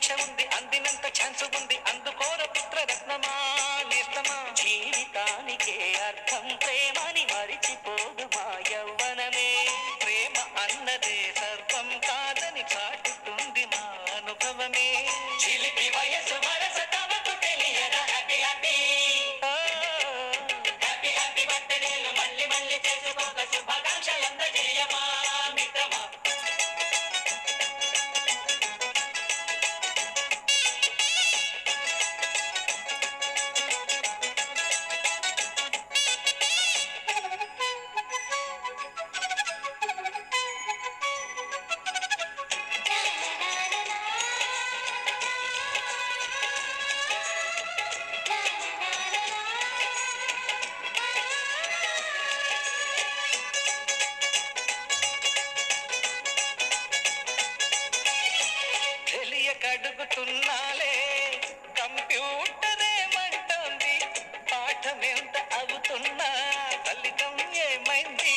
పరీక్ష ఉంది, అందినంత ఛాన్స్ ఉంది, అందుకోర పుత్రరత్నమా నేస్తమా. జీవితానికే అర్థం ప్రేమని మరిచిపోదు మా యవ్వనమే. ప్రేమ అన్నదే సర్వం కాదని చాటుతుంది మా అనుభవమే. చిలిపి వయసు వరస తమకు తెలియదా హ్యాపీ హ్యాపీ హ్యాపీ హ్యాపీ బర్త్డేలు మళ్ళీ మళ్ళీ చేసుకోక శుభాకాంక్షలందజేయమా మిత్రమా. కడుగుతున్నాలే కంప్యూటర్ ఏమంటోంది, పాఠమెంత అవుతున్నా ఫలితం ఏమైంది.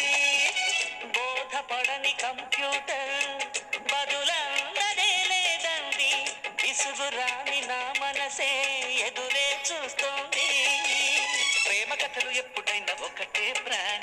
బోధపడని కంప్యూటర్ బదులన్నదే లేదండి, విసుగురాని నా మనసే ఎదురే చూస్తోంది. ప్రేమ కథలు ఎప్పుడైనా ఒకటే